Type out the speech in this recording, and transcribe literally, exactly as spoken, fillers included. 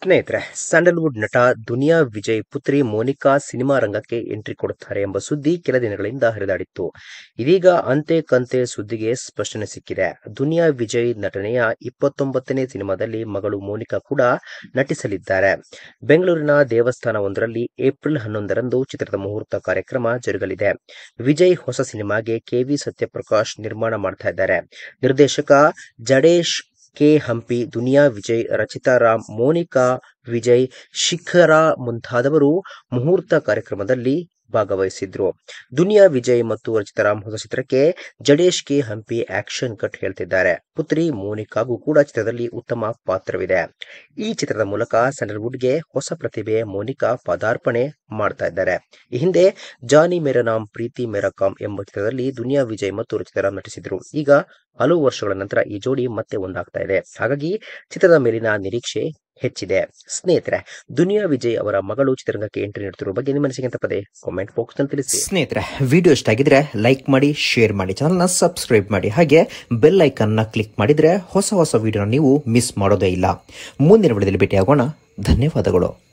ಸ್ನೇಹಿತರೆ, ಸ್ಯಾಂಡಲ್ವುಡ್ ನಟ ದುನಿಯಾ ವಿಜಯ್ ಪುತ್ರಿ ಮೋನಿಕಾ ಸಿನಿಮಾ ರಂಗಕ್ಕೆ ಎಂಟ್ರಿ ಕೊಡುತ್ತಾರೆ ಎಂಬ ಸುದ್ದಿ ಕೆಲ ದಿನಗಳಿಂದ ಹರಿದಾಡಿತ್ತು. ಇದೀಗ ಅಂತೆ ಕಂತೆ ಸುದ್ದಿಗೆ ಸ್ಪಷ್ಟನೆ ಸಿಕ್ಕಿದೆ. ದುನಿಯಾ ವಿಜಯ್ ನಟನೆಯ ಇಪ್ಪತ್ತೊಂಬತ್ತನೇ ಸಿನಿಮಾದಲ್ಲಿ ಮಗಳು ಮೋನಿಕಾ ಕೂಡ ನಟಿಸಲಿದ್ದಾರೆ. ಬೆಂಗಳೂರಿನ ದೇವಸ್ಥಾನವೊಂದರಲ್ಲಿ ಏಪ್ರಿಲ್ ಹನ್ನೊಂದರಂದು ಚಿತ್ರದ ಮುಹೂರ್ತ ಕಾರ್ಯಕ್ರಮ ಜರುಗಲಿದೆ. ವಿಜಯ್ ಹೊಸ ಸಿನಿಮಾಗೆ ಕೆವಿ ಸತ್ಯಪ್ರಕಾಶ್ ನಿರ್ಮಾಣ ಮಾಡ್ತಾ ಇದ್ದಾರೆ. ನಿರ್ದೇಶಕ ಜಡೇಶ್ ಕೆ ಹಂಪಿ, ದುನಿಯಾ ವಿಜಯ್, ರಚಿತಾ ರಾಮ್, ಮೋನಿಕಾ ವಿಜಯ್, ಶಿಖರಾ ಮುಂತಾದವರು ಮುಹೂರ್ತ ಕಾರ್ಯಕ್ರಮದಲ್ಲಿ ಭಾಗವಹಿಸಿದ್ರು. ದುನಿಯಾ ವಿಜಯ್ ಮತ್ತು ರಚಿತಾ ರಾಮ್ ಹೊಸ ಚಿತ್ರಕ್ಕೆ Jadesh K Hampi action cut ಹೇಳ್ತಿದ್ದಾರೆ. ಪುತ್ರಿ ಮೋನಿಕಾಗೂ ಕೂಡ ಚಿತ್ರದಲ್ಲಿ ಉತ್ತಮ ಪಾತ್ರವಿದೆ. ಈ ಚಿತ್ರದ ಮೂಲಕ ಸ್ಯಾಂಡಲ್ವುಡ್ಗೆ ಹೊಸ ಪ್ರತಿಭೆ ಮೋನಿಕಾ ಪದಾರ್ಪಣೆ ಮಾಡ್ತಾ ಇದ್ದಾರೆ. ಈ ಹಿಂದೆ ಜಾನಿ ಮೇರಾ ನಾಮ್ ಪ್ರೀತಿ ಮೇರಾ ಕಾಮ್ ಎಂಬ ಚಿತ್ರದಲ್ಲಿ ದುನಿಯಾ ವಿಜಯ್ ಮತ್ತು ರಚಿತಾ ರಾಮ್ ನಟಿಸಿದ್ರು. ಈಗ ಹಲವು ವರ್ಷಗಳ ನಂತರ ಈ ಜೋಡಿ ಮತ್ತೆ ಒಂದಾಗ್ತಾ ಇದೆ. ಹಾಗಾಗಿ ಚಿತ್ರದ ಮೇಲಿನ ನಿರೀಕ್ಷೆ ಹೆಚ್ಚಿದೆ. ಸ್ನೇಹಿತರೆ, ದುನಿಯಾ ವಿಜಯ್ ಅವರ ಮಗಳು ಚಿತ್ರರಂಗಕ್ಕೆ ಎಂಟ್ರಿ ನೀಡುತ್ತಿರುವ ಬಗ್ಗೆ ನಿಮ್ಮ ಅನಿಸಿಕೆ ತಪ್ಪದೆ ಕಾಮೆಂಟ್ ಬಾಕ್ಸ್ ನಲ್ಲಿ ತಿಳಿಸಿ. ಸ್ನೇಹಿತರೆ, ವಿಡಿಯೋ ಇಷ್ಟ ಆಗಿದ್ರೆ ಲೈಕ್ ಮಾಡಿ, ಶೇರ್ ಮಾಡಿ, ಚಾನಲ್ನ ಸಬ್ಸ್ಕ್ರೈಬ್ ಮಾಡಿ, ಹಾಗೆ ಬೆಲ್ ಐಕನ್ ನ ಕ್ಲಿಕ್ ಮಾಡಿದ್ರೆ ಹೊಸ ಹೊಸ ವಿಡಿಯೋನ ನೀವು ಮಿಸ್ ಮಾಡೋದೇ ಇಲ್ಲ. ಮುಂದಿನ ವಿಡಿಯೋದಲ್ಲಿ ಭೇಟಿಯಾಗೋಣ. ಧನ್ಯವಾದಗಳು.